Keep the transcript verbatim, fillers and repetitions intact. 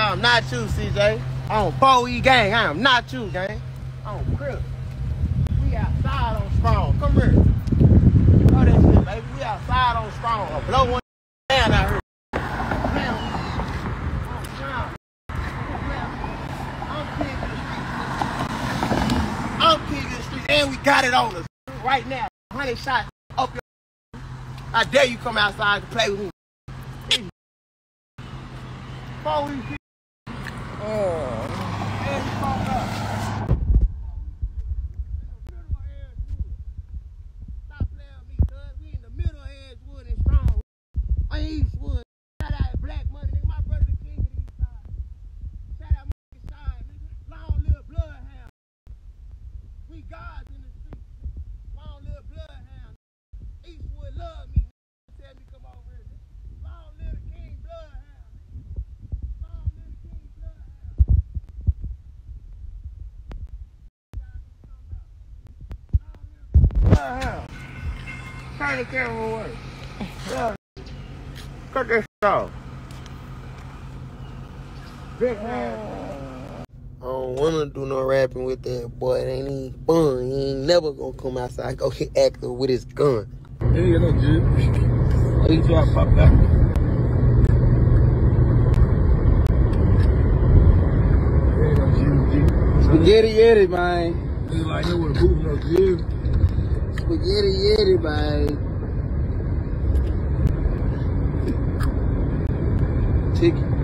I am not you, C J. On Bowie gang, I am not you, gang. On Crip. We outside on Strong. Come here. Oh, that shit, baby. We outside on Strong. I'll blow one down out here. I'm king of the street, and we got it on us right now. Hundred shots up your. I dare you come outside to play with me. Before we keep. Oh. And we fucked up. Stop playing with me, cuz. We in the middle of Edgewood and Strong. On Eastwood. Shout out Black Money, nigga. My brother the king of the East Side. Shout out Mike Shine, nigga. Long live Bloodhound. We gods in the street. Long live Bloodhound. Eastwood love me. Tell me come over here. Long live the king Bloodhound. Long live the king Bloodhound. Bloodhound. Turn the camera away. Yeah. Cut that shit off. Big man. I don't wanna do no rapping with that boy. It ain't even fun. He ain't never gonna come outside go hit actor with his gun. Yeah, you know, dude. I need to pop back. Spaghetti yeti, man. Nigga like that with a boot no dude. Spaghetti yeti, man. Chicken.